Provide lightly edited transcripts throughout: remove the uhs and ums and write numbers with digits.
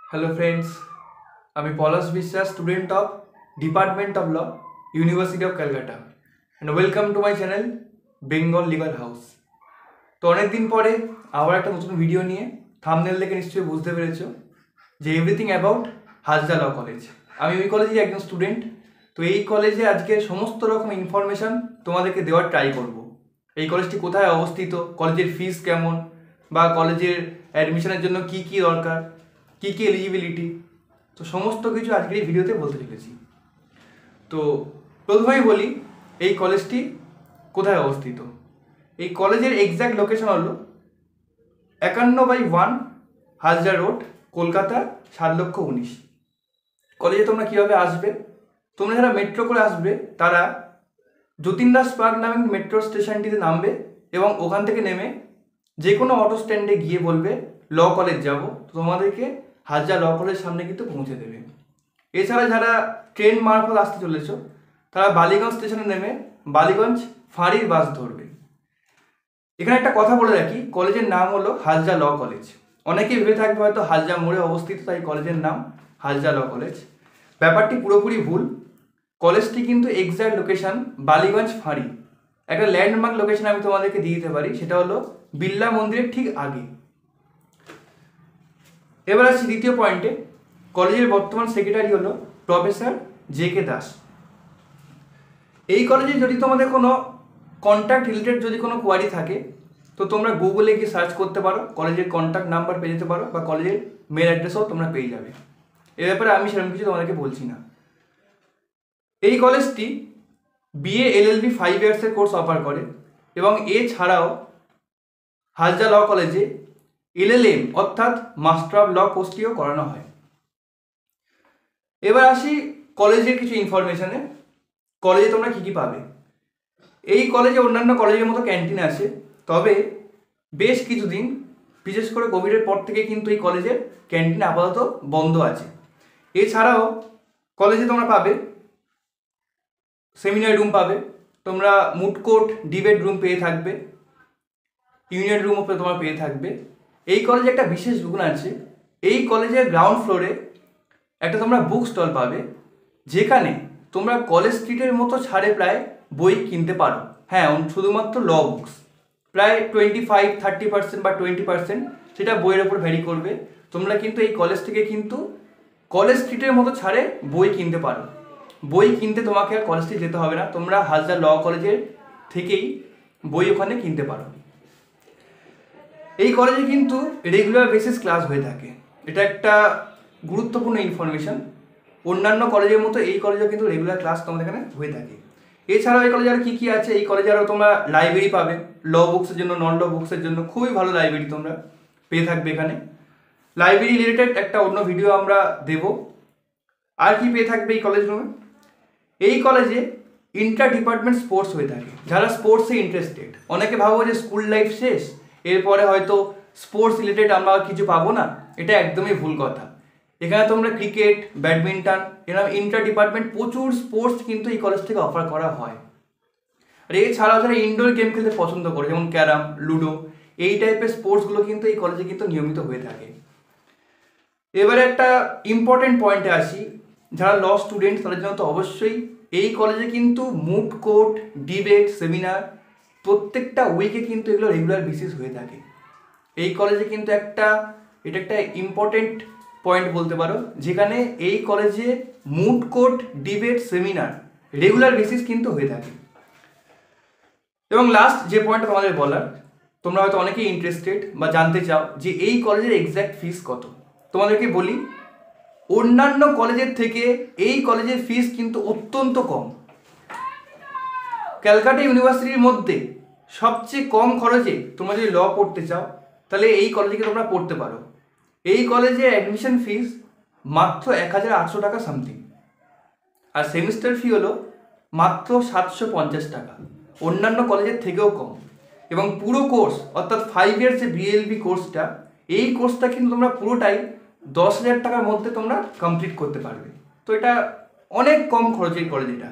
Hello friends, আমি Palash Biswas, student of department of law, university of Calcutta, and welcome to my channel Bengal legal house. তো অনেকদিন পরে আবার একটা নতুন ভিডিও নিয়ে থাম্বনেল দেখে নিশ্চয়ই বুঝতে পেরেছো যে everything about Hazra law college. আমি ওই কলেজের একজন স্টুডেন্ট। তো এই কলেজে আজকে সমস্ত রকম ইনফরমেশান তোমাদেরকে দেওয়ার ট্রাই করব। এই কলেজটি কোথায় অবস্থিত, কলেজের ফিস কেমন, বা কলেজের অ্যাডমিশনের জন্য কি কি দরকার, কি কি এলিজিবিলিটি, তো সমস্ত কিছু আজকের এই ভিডিওতে বলতে চলেছি। তো প্রথমেই বলি এই কলেজটি কোথায় অবস্থিত। এই কলেজের এক্স্যাক্ট লোকেশন হলো 51/1 হাজরা রোড, কলকাতা 7,19,000। কলেজে তোমরা কীভাবে আসবে? তোমরা যারা মেট্রো করে আসবে তারা যতীন দাস পার্ক নামে মেট্রো স্টেশনটিতে নামবে এবং ওখান থেকে নেমে যে কোনো অটো স্ট্যান্ডে গিয়ে বলবে ল কলেজ যাব, তোমাদেরকে হাজরা ল কলেজের সামনে কিন্তু পৌঁছে দেবে। এছাড়া যারা ট্রেন মারফত আসতে চলেছ তারা বালিগঞ্জ স্টেশনে নেমে বালিগঞ্জ ফাঁড়ির বাস ধরবে। এখানে একটা কথা বলে রাখি, কলেজের নাম হলো হাজরা ল কলেজ। অনেকেই ভেবে থাকবে হয়তো হাজরা মোড়ে অবস্থিত তাই কলেজের নাম হাজরা ল কলেজ। ব্যাপারটি পুরোপুরি ভুল। কলেজটি কিন্তু এক্স্যাক্ট লোকেশন বালিগঞ্জ ফাঁড়ি। একটা ল্যান্ডমার্ক লোকেশন আমি তোমাদেরকে দিয়ে দিতে পারি, সেটা হলো বিড়লা মন্দিরের ঠিক আগে। এবার আসছি দ্বিতীয় পয়েন্টে। কলেজের বর্তমান সেক্রেটারি হলো প্রফেসর জে.কে. দাস। এই কলেজে যদি তোমাদের কোনো কন্ট্যাক্ট রিলেটেড যদি কোনো কোয়ারি থাকে তো তোমরা গুগলে গিয়ে সার্চ করতে পারো, কলেজের কন্ট্যাক্ট নাম্বার পেয়ে যেতে পারো, বা কলেজের মেল অ্যাড্রেসও তোমরা পেয়ে যাবে। এ ব্যাপারে আমি সেরকম কিছু তোমাদেরকে বলছি না। এই কলেজটি বিএ এলএলবি 5 ইয়ার্সের কোর্স অফার করে এবং এছাড়াও হাজরা ল কলেজে এলএলএম অর্থাৎ মাস্টার অফ ল কোর্সটিও করানো হয়। এবার আসি কলেজের কিছু ইনফরমেশানে। কলেজে তোমরা কী কী পাবে? এই কলেজে অন্যান্য কলেজের মতো ক্যান্টিন আছে, তবে বেশ কিছুদিন বিশেষ করে কোভিডের পর থেকে কিন্তু এই কলেজের ক্যান্টিন আপাতত বন্ধ আছে। এছাড়াও কলেজে তোমরা পাবে সেমিনার রুম পাবে, তোমরা মুড কোর্ট, ডিবেট রুম পেয়ে থাকবে, ইউনিয়ন রুমও তোমরা পেয়ে থাকবে। এই কলেজে একটা বিশেষ গুণ আছে, এই কলেজের গ্রাউন্ড ফ্লোরে একটা তোমরা বুক স্টল পাবে, যেখানে তোমরা কলেজ স্ট্রিটের মতো ছাড়ে প্রায় বই কিনতে পারো। হ্যাঁ, শুধুমাত্র ল বুকস, প্রায় 25-30% বা 20%, সেটা বইয়ের ওপর ভ্যারি করবে। তোমরা কিন্তু এই কলেজ থেকে কিন্তু কলেজ স্ট্রিটের মতো ছাড়ে বই কিনতে পারো। বই কিনতে তোমাকে আর কলেজ স্ট্রিট যেতে হবে না, তোমরা হাজরা ল কলেজের থেকেই বই ওখানে কিনতে পারো। এই কলেজে কিন্তু রেগুলার বেসিস ক্লাস হয়ে থাকে, এটা একটা গুরুত্বপূর্ণ ইনফরমেশন। অন্যান্য কলেজের মতো এই কলেজেও কিন্তু রেগুলার ক্লাস তোমাদের এখানে হয়ে থাকে। এছাড়াও এই কলেজে আর কী কী আছে, এই কলেজে আরও তোমরা লাইব্রেরি পাবে, ল বুকসের জন্য, নন ল বুকসের জন্য খুবই ভালো লাইব্রেরি তোমরা পেয়ে থাকবে এখানে। লাইব্রেরি রিলেটেড একটা অন্য ভিডিও আমরা দেব। আর কি পেয়ে থাকবে এই কলেজ রুমে? এই কলেজে ইন্টার ডিপার্টমেন্ট স্পোর্টস হয়ে থাকে। যারা স্পোর্টসে ইন্টারেস্টেড, অনেকে ভাবো যে স্কুল লাইফ শেষ, এরপরে হয়তো স্পোর্টস রিলেটেড আমরা কিছু পাবো না, এটা একদমই ভুল কথা। এখানে তোমরা ক্রিকেট, ব্যাডমিন্টন, এরকম ইন্টার ডিপার্টমেন্ট প্রচুর স্পোর্টস কিন্তু এই কলেজ থেকে অফার করা হয়। আর এছাড়াও যারা ইনডোর গেম খেলতে পছন্দ করে, যেমন ক্যারাম, লুডো, এই টাইপের স্পোর্টসগুলো কিন্তু এই কলেজে কিন্তু নিয়মিত হয়ে থাকে। এবারে একটা ইম্পর্টেন্ট পয়েন্টে আসি, যারা ল স্টুডেন্ট তাদের জন্য তো অবশ্যই এই কলেজে কিন্তু মুড কোর্ট, ডিবেট, সেমিনার প্রত্যেকটা উইকে কিন্তু এগুলো রেগুলার বেসিস হয়ে থাকে। এই কলেজে কিন্তু এটা একটা ইম্পর্টেন্ট পয়েন্ট বলতে পারো, যেখানে এই কলেজে moot court, debate, seminar regular basis কিন্তু হয়ে থাকে। এবং লাস্ট যে পয়েন্টটা তোমাদের বলার, তোমরা হয়তো অনেকেই ইন্টারেস্টেড বা জানতে চাও যে এই কলেজের এক্স্যাক্ট ফিস কত। তোমাদেরকে বলি, অন্যান্য কলেজের থেকে এই কলেজের ফিস কিন্তু অত্যন্ত কম। ক্যালকাটা ইউনিভার্সিটির মধ্যে সবচেয়ে কম খরচে তোমরা যদি ল পড়তে চাও তাহলে এই কলেজে তোমরা পড়তে পারো। এই কলেজে অ্যাডমিশন ফিস মাত্র 1,800 টাকা সামথিং, আর সেমিস্টার ফি হলো মাত্র 750 টাকা, অন্যান্য কলেজের থেকেও কম। এবং পুরো কোর্স অর্থাৎ 5 ইয়ার্স যে বিএলবি কোর্সটা, এই কোর্সটা কিন্তু তোমরা পুরোটাই 10,000 টাকার মধ্যে তোমরা কমপ্লিট করতে পারবে। তো এটা অনেক কম খরচের কলেজ এটা।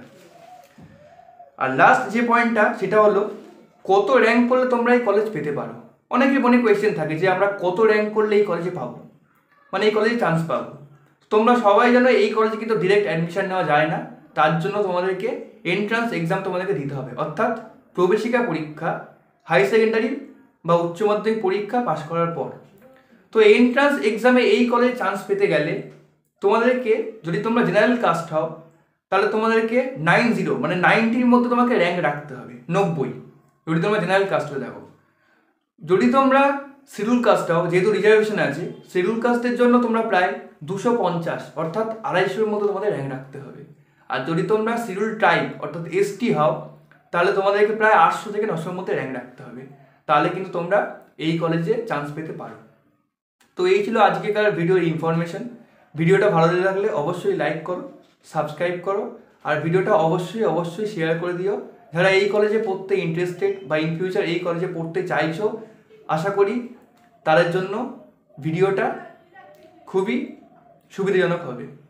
আর লাস্ট যে পয়েন্টটা সেটা হলো কত র্যাঙ্ক করলে তোমরা এই কলেজ পেতে পারো। অনেকের মনে কোয়েশ্চেন থাকে যে আমরা কত র্যাঙ্ক করলে এই কলেজে পাবো। মানে এই কলেজে চান্স পাবো। তোমরা সবাই জানো এই কলেজে কিন্তু ডিরেক্ট অ্যাডমিশন নেওয়া যায় না, তার জন্য তোমাদেরকে এন্ট্রান্স এক্সাম তোমাদেরকে দিতে হবে, অর্থাৎ প্রবেশিকা পরীক্ষা হাই সেকেন্ডারি বা উচ্চ মাধ্যমিক পরীক্ষা পাশ করার পর। তো এন্ট্রান্স এক্সামে এই কলেজে চান্স পেতে গেলে তোমাদেরকে, যদি তোমরা জেনারেল কাস্ট হও তাহলে তোমাদেরকে 90 মানে 90-র মধ্যে তোমাকে র্যাঙ্ক রাখতে হবে, 90 যদি তোমরা জেনারেল কাস্ট হয়ে থাকো। যদি তোমরা শিডিউল কাস্ট হও, যেহেতু রিজার্ভেশন আছে, শিডিউল কাস্টের জন্য তোমরা প্রায় 250 অর্থাৎ 250-এর মতো তোমাদের র্যাঙ্ক রাখতে হবে। আর যদি তোমরা শিডিউল ট্রাইব অর্থাৎ এসটি হও তাহলে তোমাদেরকে প্রায় 800 থেকে 900-এর মধ্যে র্যাঙ্ক রাখতে হবে, তাহলে কিন্তু তোমরা এই কলেজে চান্স পেতে পারো। তো এই ছিল আজকেকার ভিডিওর ইনফরমেশন। ভিডিওটা ভালো লাগলে অবশ্যই লাইক করো, সাবস্ক্রাইব করো, আর ভিডিওটা অবশ্যই শেয়ার করে দিও যারা এই কলেজে পড়তে ইন্টারেস্টেড বা ইন ফিউচার এই কলেজে পড়তে চাইছো। আশা করি তাদের জন্য ভিডিওটা খুবই সুবিধাজনক হবে।